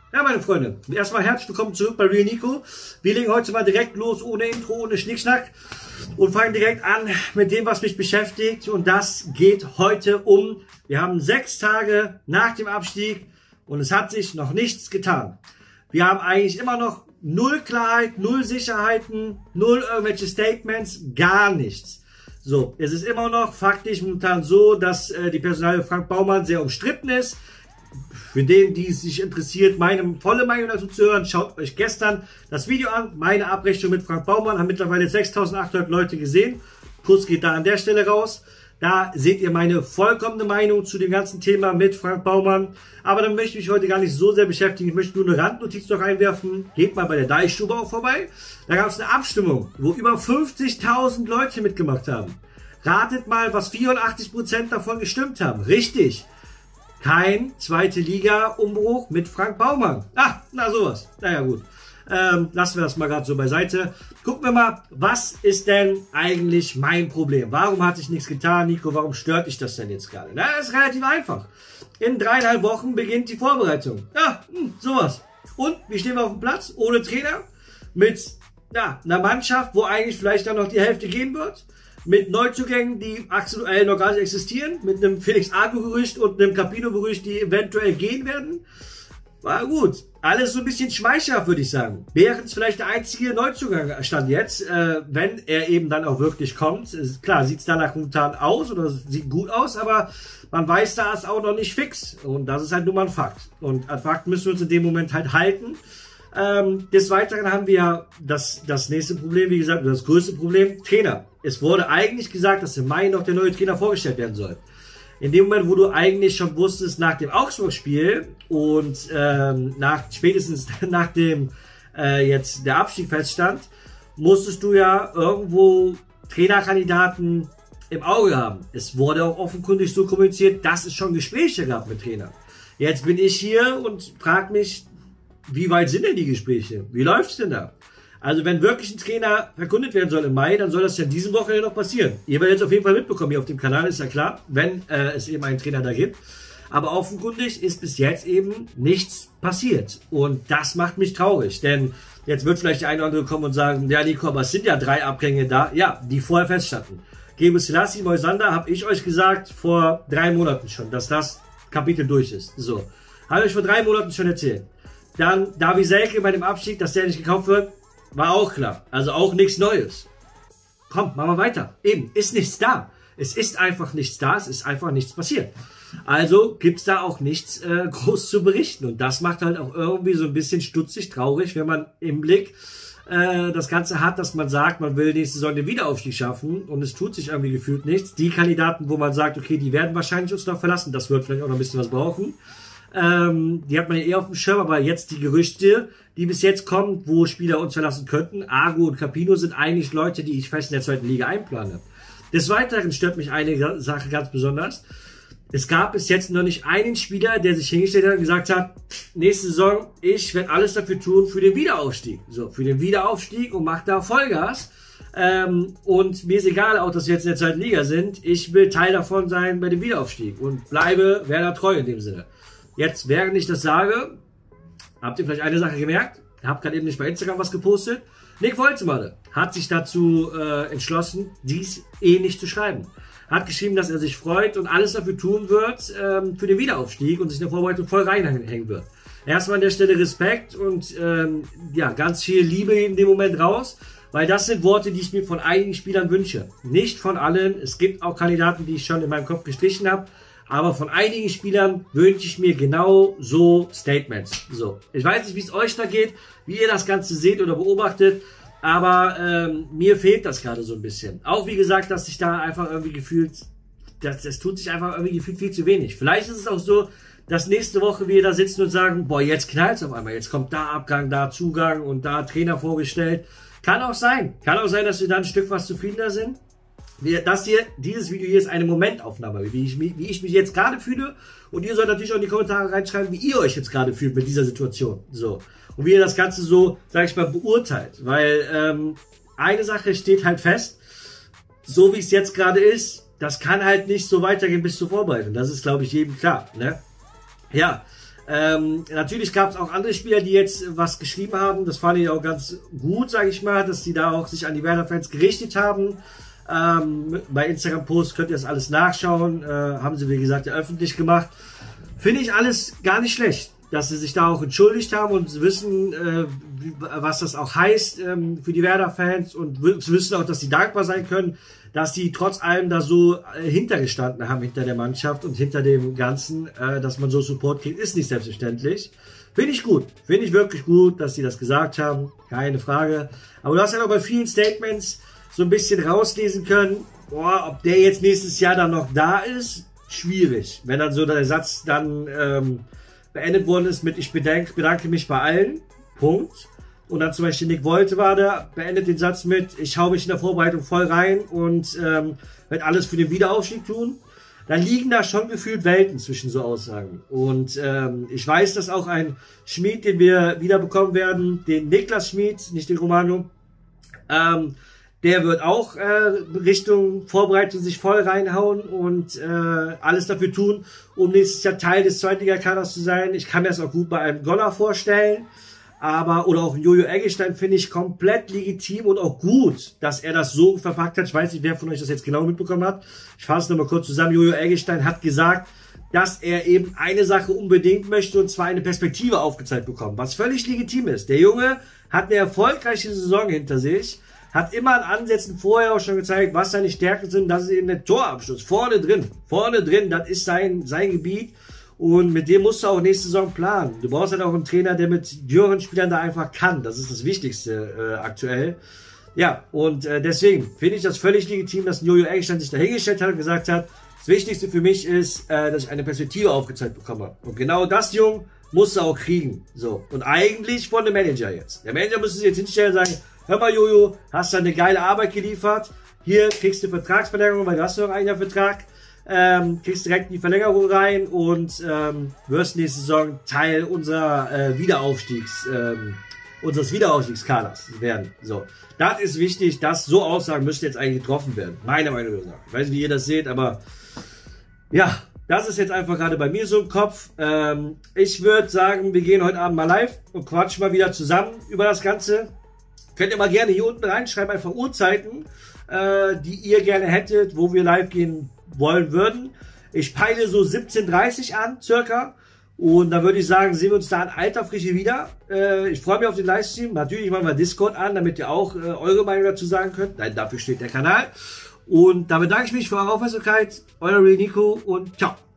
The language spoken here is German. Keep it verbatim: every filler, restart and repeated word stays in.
Ja, meine Freunde, erstmal herzlich willkommen zurück bei Real Nico. Wir legen heute mal direkt los, ohne Intro, ohne Schnickschnack und fangen direkt an mit dem, was mich beschäftigt. Und das geht heute um, wir haben sechs Tage nach dem Abstieg und es hat sich noch nichts getan. Wir haben eigentlich immer noch null Klarheit, null Sicherheiten, null irgendwelche Statements, gar nichts. So, es ist immer noch faktisch momentan so, dass äh, die Personalie Frank Baumann sehr umstritten ist. Für den, die es sich interessiert, meine volle Meinung dazu zu hören, schaut euch gestern das Video an. Meine Abrechnung mit Frank Baumann haben mittlerweile sechstausendachthundert Leute gesehen. Kuss geht da an der Stelle raus. Da seht ihr meine vollkommene Meinung zu dem ganzen Thema mit Frank Baumann. Aber dann möchte ich mich heute gar nicht so sehr beschäftigen. Ich möchte nur eine Randnotiz noch einwerfen. Geht mal bei der Deichstube auch vorbei. Da gab es eine Abstimmung, wo über fünfzigtausend Leute mitgemacht haben. Ratet mal, was vierundachtzig Prozent davon gestimmt haben. Richtig. Kein zweite Liga-Umbruch mit Frank Baumann. Ah, na sowas. Naja gut. Ähm, lassen wir das mal gerade so beiseite. Gucken wir mal, was ist denn eigentlich mein Problem? Warum hat sich nichts getan, Nico? Warum stört dich das denn jetzt gerade? Na, das ist relativ einfach. In dreieinhalb Wochen beginnt die Vorbereitung. Ja, hm, sowas. Und, wie stehen wir auf dem Platz? Ohne Trainer? Mit ja, einer Mannschaft, wo eigentlich vielleicht dann noch die Hälfte gehen wird? Mit Neuzugängen, die aktuell noch gar nicht existieren, mit einem Felix Agu-Gerücht und einem Capino-Gerücht, die eventuell gehen werden. War gut. Alles so ein bisschen schmeichelhaft, würde ich sagen. Behrens vielleicht der einzige Neuzugang stand jetzt, äh, wenn er eben dann auch wirklich kommt. Ist, klar, sieht es danach momentan aus oder sieht gut aus, aber man weiß, da ist auch noch nicht fix. Und das ist halt nur mal ein Fakt. Und an Fakt müssen wir uns in dem Moment halt halten. Ähm, des Weiteren haben wir das, das nächste Problem, wie gesagt, das größte Problem, Trainer. Es wurde eigentlich gesagt, dass im Mai noch der neue Trainer vorgestellt werden soll. In dem Moment, wo du eigentlich schon wusstest, nach dem Augsburg-Spiel und ähm, nach, spätestens nach dem äh, jetzt der Abstieg feststand, musstest du ja irgendwo Trainerkandidaten im Auge haben. Es wurde auch offenkundig so kommuniziert, dass es schon Gespräche gab mit Trainern. Jetzt bin ich hier und frage mich, wie weit sind denn die Gespräche? Wie läuft es denn da? Also wenn wirklich ein Trainer verkündet werden soll im Mai, dann soll das ja diese Woche noch passieren. Ihr werdet es auf jeden Fall mitbekommen hier auf dem Kanal, ist ja klar, wenn äh, es eben einen Trainer da gibt. Aber offenkundig ist bis jetzt eben nichts passiert. Und das macht mich traurig, denn jetzt wird vielleicht der eine oder andere kommen und sagen, ja Nico, aber es sind ja drei Abgänge da, ja, die vorher feststanden. Gebre Selassie, Moisander, habe ich euch gesagt vor drei Monaten schon, dass das Kapitel durch ist. So, habe ich vor drei Monaten schon erzählt. Dann Davy Selke bei dem Abstieg, dass der nicht gekauft wird, war auch klar. Also auch nichts Neues. Komm, machen wir weiter. Eben, ist nichts da. Es ist einfach nichts da, es ist einfach nichts passiert. Also gibt's da auch nichts äh, groß zu berichten. Und das macht halt auch irgendwie so ein bisschen stutzig, traurig, wenn man im Blick äh, das Ganze hat, dass man sagt, man will nächste Saison den Wiederaufstieg schaffen und es tut sich irgendwie gefühlt nichts. Die Kandidaten, wo man sagt, okay, die werden wahrscheinlich uns noch verlassen, das wird vielleicht auch noch ein bisschen was brauchen. Ähm, die hat man ja eher auf dem Schirm, aber jetzt die Gerüchte, die bis jetzt kommen, wo Spieler uns verlassen könnten, Agu und Capino, sind eigentlich Leute, die ich fest in der zweiten Liga einplane. Des Weiteren stört mich eine Sache ganz besonders. Es gab bis jetzt noch nicht einen Spieler, der sich hingestellt hat und gesagt hat, nächste Saison, ich werde alles dafür tun für den Wiederaufstieg. So, für den Wiederaufstieg und mache da Vollgas. Ähm, und mir ist egal, auch dass wir jetzt in der zweiten Liga sind, ich will Teil davon sein bei dem Wiederaufstieg und bleibe Werder treu in dem Sinne. Jetzt, während ich das sage, habt ihr vielleicht eine Sache gemerkt? Ich habe gerade eben nicht bei Instagram was gepostet. Nick Wolzmade hat sich dazu äh, entschlossen, dies eh nicht zu schreiben. Hat geschrieben, dass er sich freut und alles dafür tun wird ähm, für den Wiederaufstieg und sich in der Vorbereitung voll reinhängen wird. Erstmal an der Stelle Respekt und ähm, ja, ganz viel Liebe in dem Moment raus, weil das sind Worte, die ich mir von einigen Spielern wünsche. Nicht von allen. Es gibt auch Kandidaten, die ich schon in meinem Kopf gestrichen habe. Aber von einigen Spielern wünsche ich mir genau so Statements. So, ich weiß nicht, wie es euch da geht, wie ihr das Ganze seht oder beobachtet, aber ähm, mir fehlt das gerade so ein bisschen. Auch wie gesagt, dass sich da einfach irgendwie gefühlt, das, das tut sich einfach irgendwie gefühlt viel zu wenig. Vielleicht ist es auch so, dass nächste Woche wir da sitzen und sagen, boah, jetzt knallt's auf einmal, jetzt kommt da Abgang, da Zugang und da Trainer vorgestellt. Kann auch sein. Kann auch sein, dass wir da ein Stück was zufriedener sind. Das hier, dieses Video hier ist eine Momentaufnahme, wie ich, wie ich mich jetzt gerade fühle. Und ihr sollt natürlich auch in die Kommentare reinschreiben, wie ihr euch jetzt gerade fühlt mit dieser Situation. So. Und wie ihr das Ganze so, sag ich mal, beurteilt. Weil ähm, eine Sache steht halt fest, so wie es jetzt gerade ist, das kann halt nicht so weitergehen bis zur Vorbereitung. Das ist, glaube ich, jedem klar. Ne? Ja, Ähm, natürlich gab es auch andere Spieler, die jetzt was geschrieben haben. Das fand ich auch ganz gut, sage ich mal, dass die da auch sich an die Werder-Fans gerichtet haben. Ähm, bei Instagram-Posts könnt ihr das alles nachschauen. Äh, haben sie, wie gesagt, ja öffentlich gemacht. Finde ich alles gar nicht schlecht, dass sie sich da auch entschuldigt haben und wissen, äh, was das auch heißt ähm, für die Werder-Fans und wissen auch, dass sie dankbar sein können, dass die trotz allem da so äh, hintergestanden haben, hinter der Mannschaft und hinter dem Ganzen, äh, dass man so Support kriegt, ist nicht selbstverständlich. Finde ich gut. Finde ich wirklich gut, dass sie das gesagt haben. Keine Frage. Aber du hast ja auch bei vielen Statements so ein bisschen rauslesen können, boah, ob der jetzt nächstes Jahr dann noch da ist, schwierig. Wenn dann so der Satz dann ähm, beendet worden ist mit ich bedanke, bedanke mich bei allen. Punkt. Und dann zum Beispiel Nick Woltewader beendet den Satz mit ich hau mich in der Vorbereitung voll rein und ähm, werde alles für den Wiederaufstieg tun. Dann liegen da schon gefühlt Welten zwischen so Aussagen. Und ähm, ich weiß, dass auch ein Schmied, den wir wiederbekommen werden, den Niklas Schmied, nicht den Romano, ähm, der wird auch äh, Richtung Vorbereitung sich voll reinhauen und äh, alles dafür tun, um nächstes Jahr Teil des Zweitliga-Kaders zu sein. Ich kann mir das auch gut bei einem Goller vorstellen. Aber, oder auch Jojo Eggestein finde ich komplett legitim und auch gut, dass er das so verpackt hat. Ich weiß nicht, wer von euch das jetzt genau mitbekommen hat. Ich fasse es nochmal kurz zusammen. Jojo Eggestein hat gesagt, dass er eben eine Sache unbedingt möchte und zwar eine Perspektive aufgezeigt bekommen, was völlig legitim ist. Der Junge hat eine erfolgreiche Saison hinter sich, hat immer an Ansätzen vorher auch schon gezeigt, was seine Stärken sind. Das ist eben der Torabschluss. Vorne drin, vorne drin, das ist sein, sein Gebiet. Und mit dem musst du auch nächste Saison planen. Du brauchst halt auch einen Trainer, der mit jüngeren Spielern da einfach kann. Das ist das Wichtigste äh, aktuell. Ja, und äh, deswegen finde ich das völlig legitim, dass Jojo Eggestein sich da hingestellt hat und gesagt hat, das Wichtigste für mich ist, äh, dass ich eine Perspektive aufgezeigt bekomme. Und genau das, Jung, musst du auch kriegen. So. Und eigentlich von dem Manager jetzt. Der Manager müsste sich jetzt hinstellen und sagen, hör mal Jojo, hast du eine geile Arbeit geliefert. Hier kriegst du Vertragsverlängerung, weil du hast noch einen Vertrag. Ähm, kriegst direkt die Verlängerung rein und ähm, wirst nächste Saison Teil unserer äh, Wiederaufstiegs, ähm, unseres Wiederaufstiegskaders werden. So, das ist wichtig, dass so Aussagen müssten jetzt eigentlich getroffen werden. Meiner Meinung nach. Ich weiß nicht, wie ihr das seht, aber ja, das ist jetzt einfach gerade bei mir so im Kopf. Ähm, ich würde sagen, wir gehen heute Abend mal live und quatschen mal wieder zusammen über das Ganze. Könnt ihr mal gerne hier unten reinschreiben, einfach Uhrzeiten, äh, die ihr gerne hättet, wo wir live gehen wollen würden. Ich peile so siebzehn Uhr dreißig an, circa. Und dann würde ich sagen, sehen wir uns da in alter Frische wieder. Äh, ich freue mich auf den Livestream. Natürlich machen wir Discord an, damit ihr auch äh, eure Meinung dazu sagen könnt. Nein, dafür steht der Kanal. Und da bedanke ich mich für eure Aufmerksamkeit. Euer Real Nico und ciao.